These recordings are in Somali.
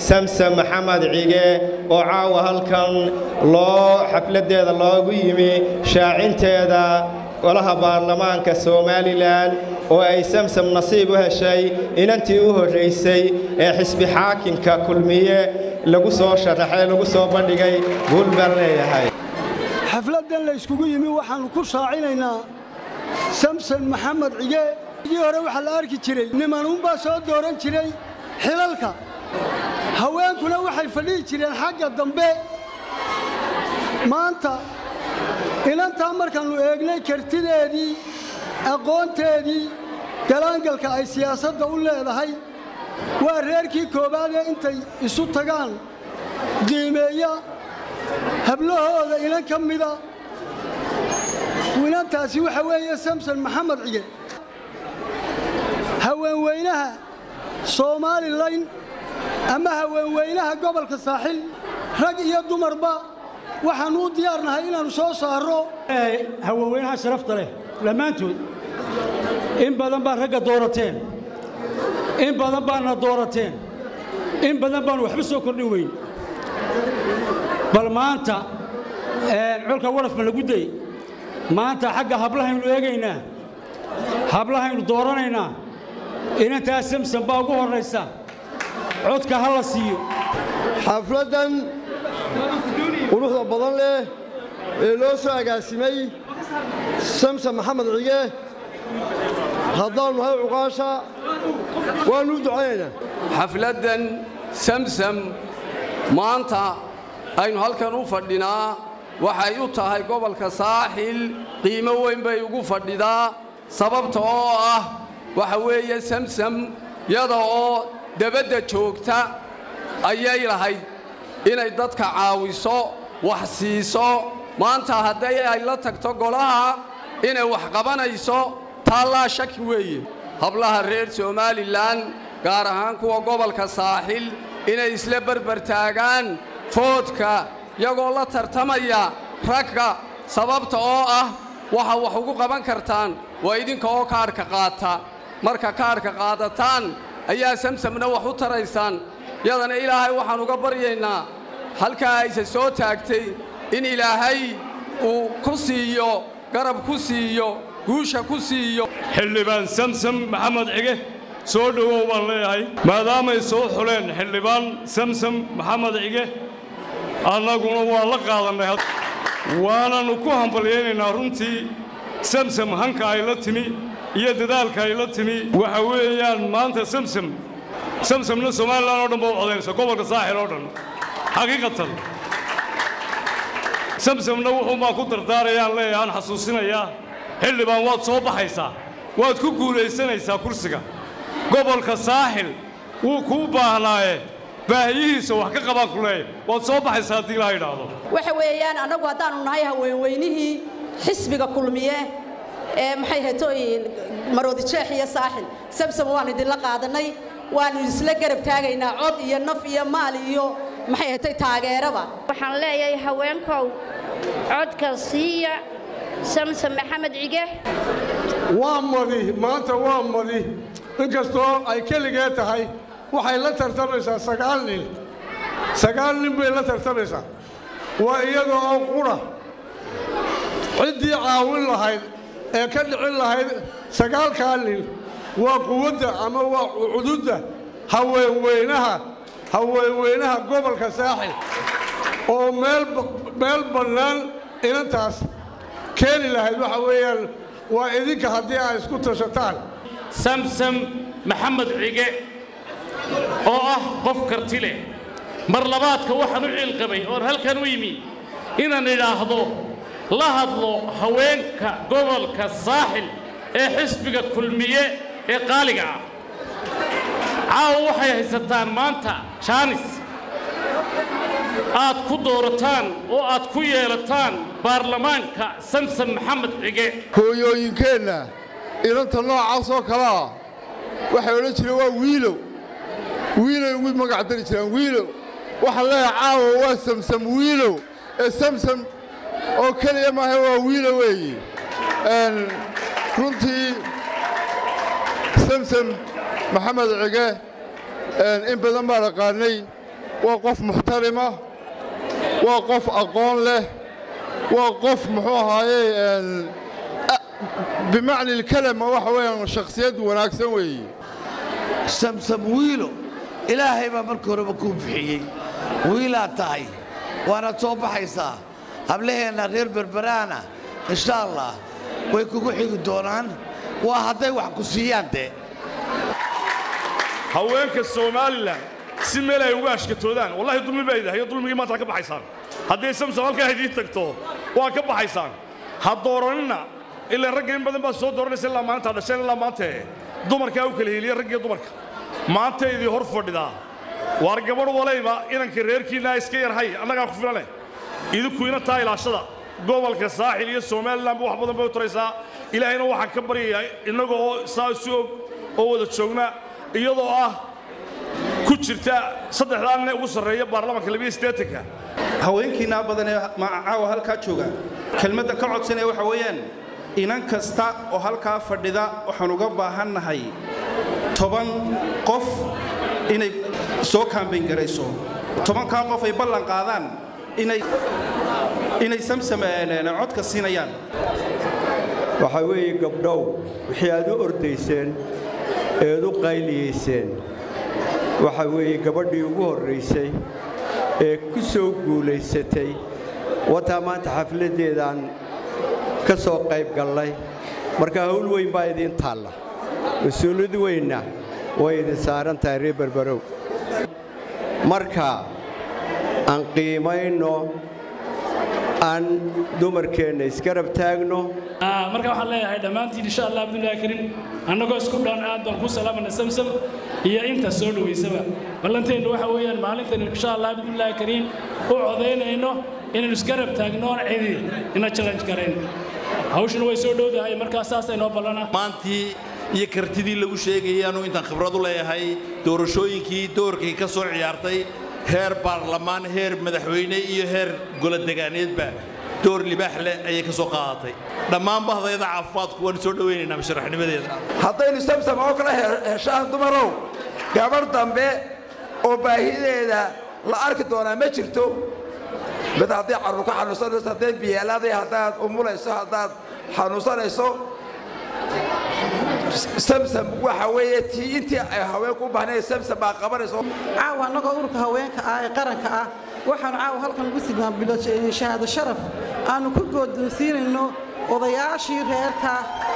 samsam maxamed cige oo caawa halkan xafladeeda loogu yimi shaacinteeda golaha baarlamaanka Soomaaliland oo ay samsam nasiib u heshay inantii u horeysay ee xisbi xaakimka kulmiye lagu soo sharaxay lagu soo bandhigay guul baan leeyahay xafladan la iskugu yimi waxaan ku shaacinaynaa samsam maxamed cige hore waxa la arki jiray niman baa soo dooran jiray xilalka haweenkuna waxay fadhiyi jireen xagga dambe maanta inanta markaanu eegnay kartideedii aqoonteedii galaangalka ay siyaasadda u leedahay waa reerkii koobaad ee intay isu tagaan qiimeeya hablahooda inan ka mida inantaasi waxa weeye samsam maxamed cige haweenweynaha Soomaaliland ama haweenweynaha gobolka saaxil rag iyo dumarba waxaan u diyaarnahay inaanu soo saaro haweenweynaha sharafta leh lamaantood in badan baa ragga doorateen in badan baana doorateen in badan baan waxba soo kordhin weyn bal maanta culka waraf ma lagu day maanta xagga hablahaynu eegaynaa hablahaynu dooranaynaa inantaa samsam baa ugu horeysa codka hala siiyo xafladan quruxda badan leh ee loo soo agaasimay samsam maxamed cige haddaanu nahay cuqaasha waanu ducaynaynaa xafladan samsam maanta aynu halkan u fadhinaa waxay u tahay gobolka saaxil qiimo weyn bay ugu fadhidaa sababta oo ah waxa weeye samsam yada oo dabadda joogta ayay lahayd inay dadka caawiso wax siiso maanta hadday ay la tagto golaha inay wax qabanayso taallaa shaki weeye hablaha reer Soomaaliland gaar ahaan kuwa gobolka saaxil inay isla barbar taagaan foodka iyagoo la tartamaya ragga sababta oo ah waxa wax ugu qaban kartaan waa idinka oo kaarka qaata marka kaarka qaadataan ayaa samsamna wax u taraysaan yadana ilaahay waxaan uga baryaynaa halkaa aysa soo taagtay in ilaahay uu ku siiyo garab ku siiyo guusha ku siiyo xildhibaan samsam maxamed cige soo dhawow baan leeyahay maadaamay soo xuleen xildhibaan samsam maxamed cige annaguna waa la qaadannay waananu ku hambalyaynaynaa runtii samsam hanka ay la timi iyo dadaalka ay la timi waxa weeyaan maanta samsamna Soomaaliland oo dhan baa u codeynaysa gobolka saaxil oo dhan xaqiiqatan samsamna wuxuu ma ku dardaarayaan leeyahay xasuusinayaa xildhibaan waad soo baxaysaa waad ku guulaysanaysaa kursiga gobolka saaxil wuu ku baahnaaye baahiyihiisa wax ka qaban ku leeyahay waad soo baxaysaa haddii la yidhaahdo waxa weeyaan anagu haddaanu nahay haweenweynihii xisbiga kulmiye maxay heetooyin maroodi jeex iyo saaxil samsam waan idin la qaadanay waan isla garab taagaynaa cod iyo naf iyo maal iyo maxay heetay taageeraba waxaan leeyahay haweenkow codka siiya samsam maxamed cige waa madi maanta waa madi inkastoo ay keligeed tahay waxay la tartamaysaa 9 nin bay la tartamaysaa waa iyada oo qura ciddii caawin lahayd ee ka dhicin lahayd 9 nin waa quwadda ama waa cududda haweenweynaha gobolka saaxil oo meel bannaan inantaas keeni lahayd waxa weeyaan waa idinka haddii ay isku tashataan samsam maxamed cige oo ah qof karti leh mar labaadka waxaan u ciilqabay oo halkan u yimi inaan idhaahdo la hadlo haweenka gobolka saaxil ee xisbiga kulmiye ee qaaliga ah caawa waxay haysataan maanta jaanis aad ku doorataan oo aad ku yeelataan baarlamaanka samsam maxamed cige hooyooyinkeenna inanta noocaas oo kale ah waxay odhan jireen waa wiilow ugu magac dari jireen wiilow waxaan leeyahay caawa waa samsam wiilow ee samsam oo keliya maaha waa wiilow weeye runtii samsam maxamed cige in badan baan aqaanay وقف محترمة وقف أقول له وقف محوها بمعنى الكلمة وحوين شخصيات وناكسوي سمسم ويلو إلهي ما مركور بكون بحيي ويلا تاي وأنا توب حيسا قبلها غير بربرانا إن شاء الله ويكون حيو دوران وهذا وحكو سيانته هواك الصومالي سميلا يواش كتودان والله يضل بعيدة هي ضل ما تركب حيسان هذا سمسم هالك هدي تكتو وأكب حيسان هالدورنا إلا الرجل بدن بس صوت دورنا سلا ما أنت هذا سلا ما أنت دمر كأوكل هي الرجل دمر ما أنت يدي هرفورد ده وارجبر ولا يبا إنك كرير كنا إسكير هاي أنا قاعد أخبر عليه إذا كوينا تايل عشرة قبل كساحل الصومال لما واحد بدن بيتريسا إلى هنا واحد كبري إنه جو ساسوب أو ده شغلنا يضوء كتشرتا صدق لنا وصرية برلمان كلبي استاتيكا haweenkiina badan ma caawa halka jooga kelmadda ka codsanay waxa weeyaan inan kasta oo halka fadhida waxaan uga baahanahay 10 qof inay soo campaign gareyso 10 ka qof ay ballan qaadaan inay samsameeyaan codka siinayaan waxa weeye gabdhow wixii aad u ordayseen ee u qayliyeyseen waxa weeye gabadhii ugu horeysay ee ku soo guuleysatay wata maanta xafladeedan ka soo qayb galay marka hawl weyn baa idin taala mas'uuliyad weyna way idin saaran tahay reer Barbarow marka aan qiimayno aan dumarkeena iskarab taagno marka waxaan leeyahay dhamaantiin insha Allah Abdullaahi Kariim annagoo isku dhan aad baan ku salaamana Samsam iyo inta soo dhaweysaba ballanteenu waxa weeyaan maalintan insha Allah Abdullaahi Kariim oo codeynayno inaan iskarab taagno cidi ina challenge kareen hawshan way soo dhowdahay marka saas ay noo balana maantii iyo kartidii lagu sheegayaanu intaan khibrad u leeyahay doorashooyinkii doorkii ka soo ciyaartay heer baarlamaan heer madaxweyne iyo heer golo degaaneedba door libaax leh ayay ka soo qaadatay dhammaan bahdayda caafimaadku waan soo dhaweynaynaa masharaxnimadeeda haddaynu samsam oo kala heshaan dumarow gabar dambe oo baahideeda la arki doonaa ma jirto mid haddii carruur ka xanuunsanayso haddaad biyeelaaday haddaad umulayso haddaad xanuunsanayso samsam waxa weeye tii intii ay haweenku u baahnay samsam baa qabanayso caawa annagoo ururka haweenka ah ee qaranka ah waxaanu caawa halkan ugu sidnaa shahaado sharaf aanu ku go'doonsiinayno odayaashii reerka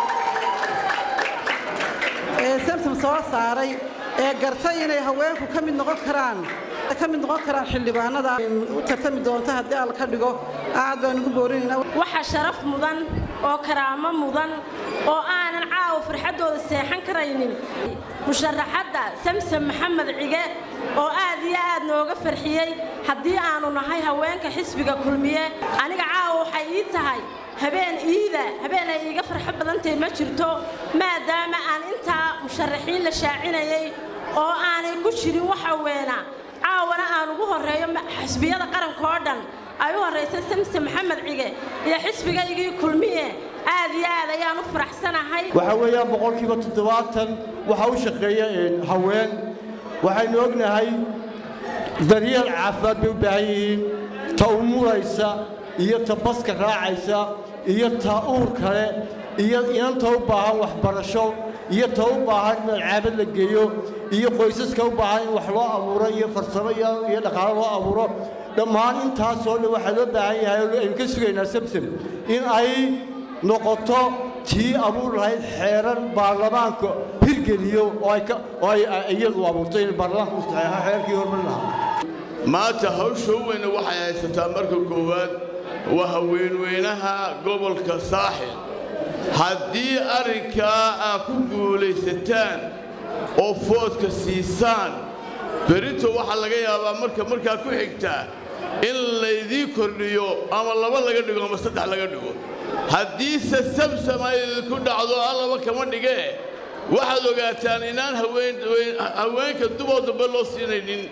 ee samsam soo saaray ee gartay inay haweenku ka mid noqon karaan xildhibaanada u tartami doonta haddii alla ka dhigo aad baan ugu boorinaynaa waxa sharaf mudan oo karaamo mudan oo aanan caawa farxadooda seexan karaynin musharaxadda Samsam Maxamed Cige oo aad iyo aad nooga farxiyay haddii aanu nahay haweenka xisbiga kulmiye aniga caawa waxay ii tahay habeen ay iga farxad badantahay ma jirto maadaama aan intaa musharaxiin la shaacinayay oo aanay ku jirin wax haweena caawana aan ugu horeeyo xisbiyada qaranka oo dhan ay u horeysay Samsam Maxamed Cige iyo xisbigaygii kulmiye aad iyo aad ayaan u faraxsanahay waxa weeyaan boqolkiiba 70 waxa uu shaqeeyaa haween waxaynu ognahay daryeel caafimaad bay u baahan yihiin ta umuraysa iyo ta baska raacaysa iyo ta uur kale iyo inanta u baahan waxbarasho iyo ta u baahan in caabad la geeyo iyo qoysaska u baahan in wax loo abuuro iyo farsamo iyo dhaqaale loo abuuro dhammaan intaas oo dhan waxa loo baahan yahay oo aynu ka sugaynaa Samsam in ay noqoto tii abuur lahayd xeerar baarlamaanka hirgeliyo oo ay iyadu abuurtay in baarlamaanku istaxaa xeerkii hormarin lahaa maanta hawsha weyn waxay haysataa marka koowaad waa haweenweynaha gobolka saaxil haddii arrinkaa aad ku guulaysataan oo foodka siisaan berito waxaa laga yaabaa markaa ku xigtaa in laydii kordhiyo ama 2 laga dhigo ama 3 laga dhigo haddiise Samsam ay ku dhacdo allaba kama dhigee waxaad ogaataan inaan haweenka dubooda loo siinaynin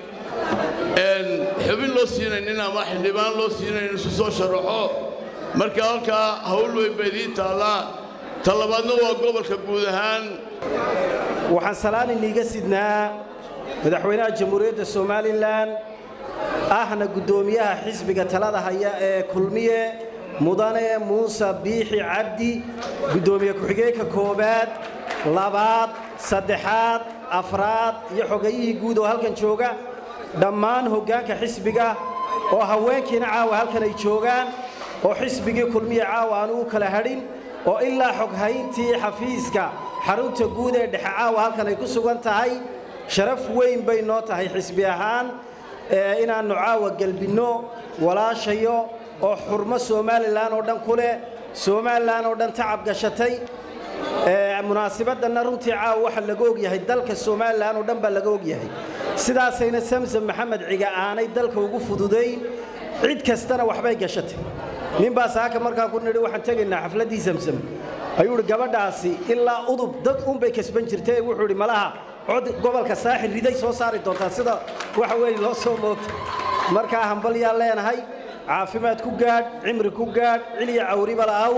xubin loo siinaynin ama xildhibaan loo siinaynin soo sharaxo marka halkaa hawl weyn bay idin taalaa talabaadna waa gobolka guud ahaan waxaan salaan iniga sidnaa madaxweynaha jamhuuriyadda Soomaaliland ahna guddoomiyaha xisbiga talada haya ee kulmiye mudane muuse biixi cabdi guddoomiye ku-xigeenka koowaad labaad saddexaad afraad iyo xogayihii guud oo halkan jooga dhammaan hoggaanka xisbiga oo haweenkiina caawa halkan ay joogaan oo xisbigii kulmiye caawa aan ugu kala hadhin oo ilaa xoghayntii xafiiska xarunta guud ee dhexe caawa halkan ay ku sugan tahay sharaf weyn bay noo tahay xisbi ahaan inaannu caawa gelbinno walaashayo oo xurmo somalilan oo dhan ku leh somalilan oo dhan tacab gashatay munaasabaddanna runtii caawa waxa laga ogyahay dalka somalilan oo dhan baa laga ogyahay sidaasayna samsam maxamed ciga aanay dalka ugu fududayn cid kastana waxbay gashatay ninbaa saaka markaa ku nidhi waxaan tegaynaa xafladdii samsam ayuu idhi gabadhaasi ilaa udub dad unbay kasban jirtay wuxuu idhi malaha cod gobolka saaxil riday soo saari doontaa sida waxa weeye loo soo moogtay markaa hambalyaan leenahay caafimaad ku gaadh cimri ku gaadh ciliya cawriba la'aw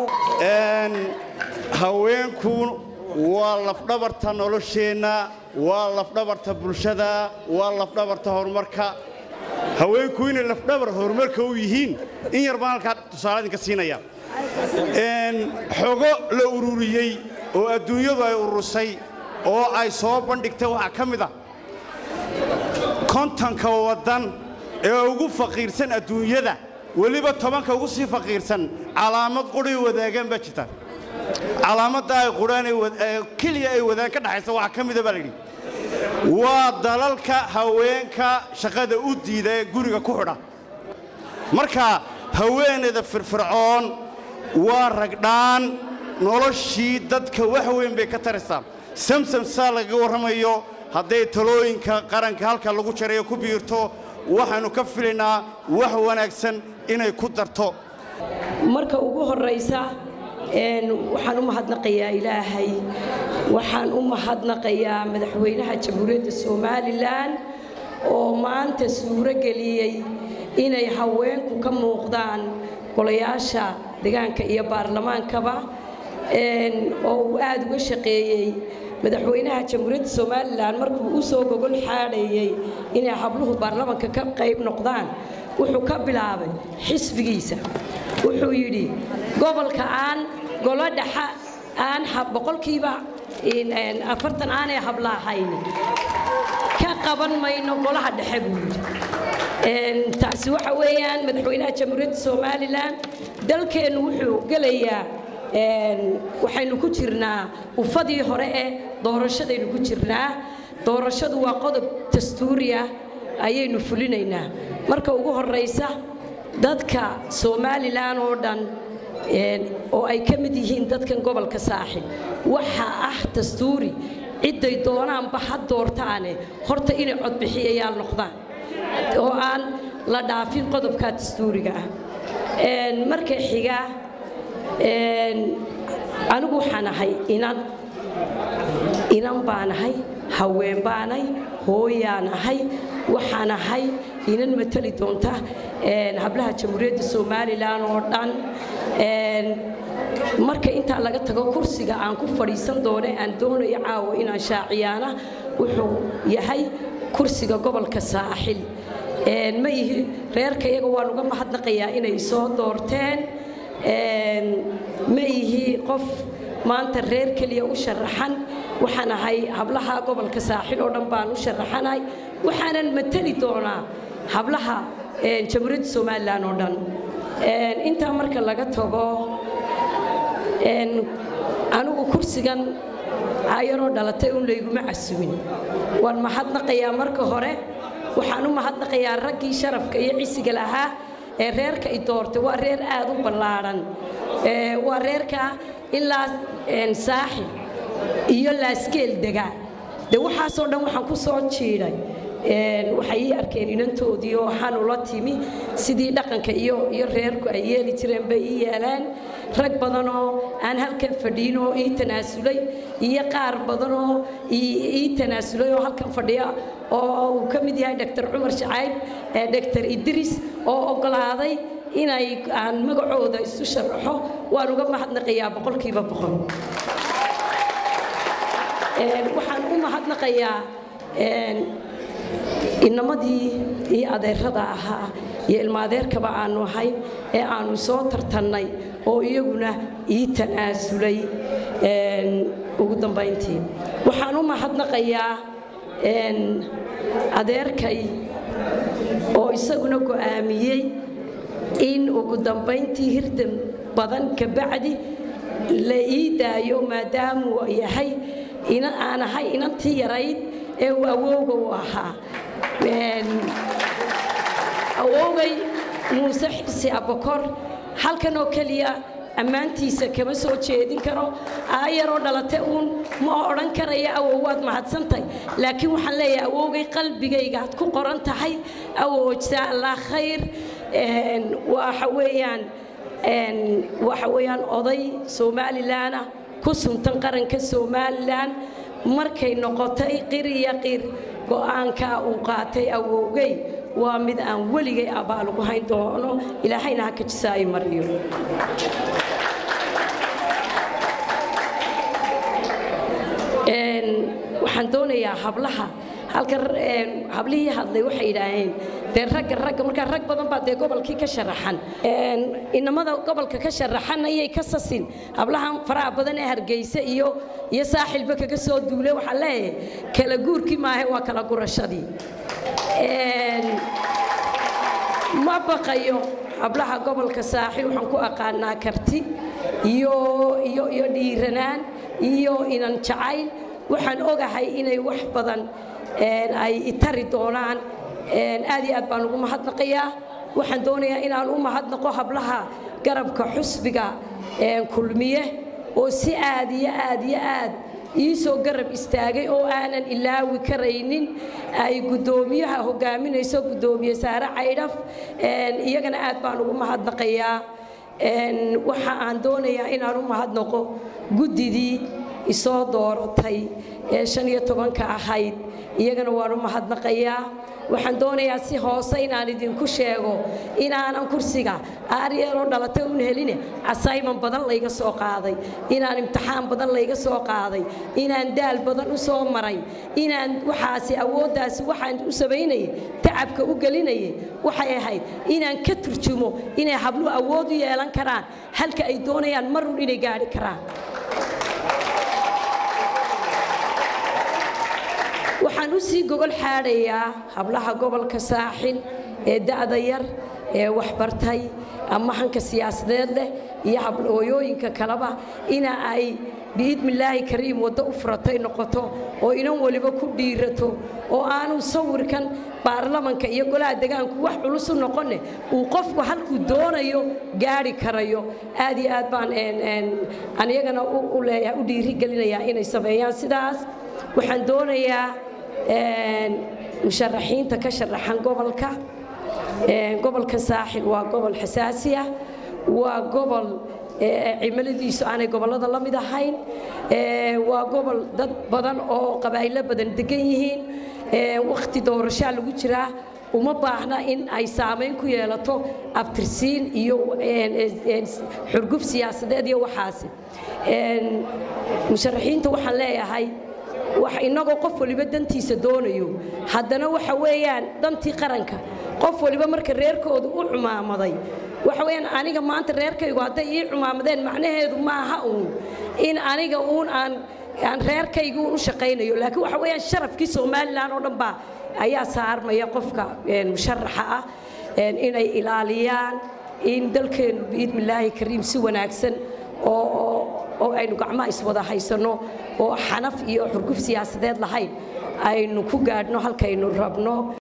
haweenku waa lafdhabarta nolosheenna waa lafdhabarta bulshada waa lafdhabarta horumarka haweenku inay lafdhabar horumarka u yihiin in yar baan halkaa tusaale idinka siinaya xogo la ururiyey oo adduunyadu ay urursay oo ay soo bandhigtay waxaa ka mid ah kontonka waddan ee ugu faqiirsan adduunyada weliba 10ka ugu sii faqiirsan calaamad quri wadaagan baa jirta calaamadda ay quraan kaliya ay wadaan ka dhaxaysa waxa ka mid ah baa la yidhi waa dalalka haweenka shaqada u diida ee guriga ku xidha marka haweeneyda firfircoon waa ragdhaan noloshii dadka wax weyn bay ka taraysaa samsam saa laga warramayo hadday talooyinka qaranka halka lagu jarayo ku biirto waxaanu ka filaynaa wax wanaagsan inay ku darto marka ugu horeysa waxaan u mahadnaqayaa ilaahay waxaan u mahadnaqayaa madaxweynaha jamhuuriyadda somalilan oo maanta suuro geliyey inay haweenku ka muuqdaan golayaasha deegaanka iyo baarlamaankaba oo uu aad uga shaqeeyey madaxweynaha jamhuuriyadda somalilan markuu u soo gogol xaadhayey inay habluhu baarlamaanka ka qayb noqdaan wuxuu ka bilaabay xisbigiisa wuxuu yidhi gobolka aan golo dhexa aan boqolkiiba 40 aanay hablahayn ka qaban mayno golaha dhexe buu yidhi taasi waxa weeyaan madaxweynaha jamhuuriyadda somalilan dalkeennu wuxuu gelayaa waxaynu ku jirnaa ufadii hore ee doorashadaynu ku jirnaa doorashadu waa qodob dastuuriya ayaynu fulinaynaa marka ugu horeysa dadka somalilan oo dhan oo ay ka mid yihiin dadkan gobolka saaxil waxa ah dastuuri ciday doonaanba ha doortaane horta inay codbixiyayaan noqdaan oo aan la dhaafin qodobka dastuuriga ah marka xiga anigu waxaan ahay inan baan ahay haween baan ahay hooyaan ahay waxaan ahay inan matali doonta hablaha jamhuuriyadda somalilan oo dhan marka intaa laga tago kursiga aan ku fadhiisan doono aan doonayo caawa inaan shaaciyaana wuxuu yahay kursiga gobolka saaxil ma ihi reerka iyaga waan uga mahadnaqayaa inay soo doorteen ma ihi qof maanta reer keliya u sharaxan waxaan ahay hablaha gobolka saaxil oo dhan baan u sharaxanahay waxaanan matali doonaa hablaha jamhuuriyadda somalilan oo dhan intaa marka laga tago anigu kursigan ayaroo dhalatay un layguma casumin waan mahadnaqayaa marka hore waxaan u mahadnaqayaa raggii sharafka iyo cisiga lahaa ee reerka i doortay waa reer aad u ballaadhan waa reerka ilaa saaxil iyo laaskeel dega de waxaasoo dhan waxaan ku soo jiidhay waxay ii arkeen inantoodii oo waxaan ula timi sidii dhaqanka iyo reerku ay yeeli jireen bay ii yeeleen rag badanoo aan halkan fadhiin oo ii tanaasulay iyo qaar badanoo ii tanaasulay oo halkan fadhiya oo uu ka mid yahay dr cumar shacayb dr idris oo oggolaaday inay aan magacooda isu sharaxo waan uga mahadnaqayaa boqolkiiba boqol waxaan u mahadnaqayaa inamadii iyo adeerada ahaa iyo ilmaadeerkaba aanu ahayn ee aanu soo tartannay oo iyaguna ii tanaasulay ugu dambayntii waxaan u mahadnaqayaa adeerkay oo isaguna go'aamiyey in ugu dambayntii hirdan badan ka bacdi la ii daayo maadaama uu yahay aan ahay inantii yarayd ee uu awowga u ahaa awowgay muuse xirsi abakor halkan oo keliya ammaantiisa kama soo jeedin karo aayaroo dhalate uun ma odhan karaya awow waad mahadsantahay laakiin waxaan leeyahay awowgay qalbigaygaad ku qoran tahay awow jazaa allah khayr waxa weeyaan oday somalilan ah ku suntan qaranka somalilan markay noqotay qir iyo qir go'aanka uu qaatay awowgay waa mid aan weligay abaal ugu hayn doono ilaahayna ha ka jisaayo mariyo waxaan doonayaa hablaha halkan hablihii hadlay waxay yidhaaheen dee ragga markaa rag badan baa dee gobolkii ka sharaxan inamada gobolka ka sharaxan ayay ka sasin hablahan faraha badan ee hargeysa iyo saaxilba kaga soo duulay waxaa leeyahay kala guurkii maahe waa kala gurashadii ma baqayo hablaha gobolka saaxil waxaan ku aqaanaa karti iyo dhiiranaan iyo inan jacayl waxaan ogahay inay wax badan ay itari doonaan aad iyo aad baan ugu mahadnaqayaa waxaan doonayaa inaan u mahadnaqo hablaha garabka xusbiga kulmiye oo si aad iyo aad ii soo garab istaagay oo aanan ilaawi karaynin ay guddoomiyaha hogaaminayso guddoomiye saare caydhaf iyagana aad baan ugu mahadnaqayaa waxa aan doonayaa inaan u mahadnaqo guddidii isoo dooratay ee 15 ahayd iyagana waan u mahadnaqayaa waxaan doonayaa si hoose inaan idinku sheego inaanan kursiga aaryeeroo dhalatay uun heline asayman badan layga soo qaaday inaan imtixaan badan layga soo qaaday inaan daal badan u soo maray inaan waxaasi awooddaasi waxaan u samaynayay tacabka u gelinayay waxay ahayd inaan ka turjumo inay hablu awood u yeelan karaan halka ay doonayaan marun inay gaari karaan waxaan u sii gogol xaadhayaa hablaha gobolka saaxil ee da'da yar ee waxbartay ama hanka siyaasadeed leh iyo hablooyooyinka kaleba ina ay biidmillaahi kariim waddo u furatay noqoto oo inan waliba ku dhiirato oo aanu sawirkan baarlamanka iyo golaha deegaanku wax culus u noqonne uu qofku halkuu doonayo gaari karayo aad iyo aad baan aniyagana u leeyahay u dhiirigelinayaa inay sameeyaan sidaas waxaan doonayaa musharaxiinta ka sharaxan gobolka saaxil waa gobol xasaasi ah waa gobol cimiladiisu aanay gobollada la mid ahayn waa gobol dad badan oo qabaa'ilo badan degan yihiin waqti doorashaa lagu jiraa uma baahna in ay saamayn ku yeelato abtirsiin iyo xurguf siyaasadeed iyo waxaasi musharaxiinta waxaan leeyahay wax inagoo qof waliba dantiisa doonayo haddana waxa weeyaan dantii qaranka qof waliba marka reerkoodu u cumaamaday waxa weeyaan aniga maanta reerkaygu hadday ii cumaamadeen macnaheedu maaha uun in aniga uun aan reerkaygu u shaqaynayo laakiin waxa weeyaan sharafkii somalilan oo dhan baa ayaa saarmaya qofka musharaxa ah inay ilaaliyaan in dalkeennu biidmillaahi kariim si wanaagsan oo aynu gacmaha iswada haysanno oo xanaf iyo xurguf siyaasadeed lahayn aynu ku gaadhno halkaynu rabno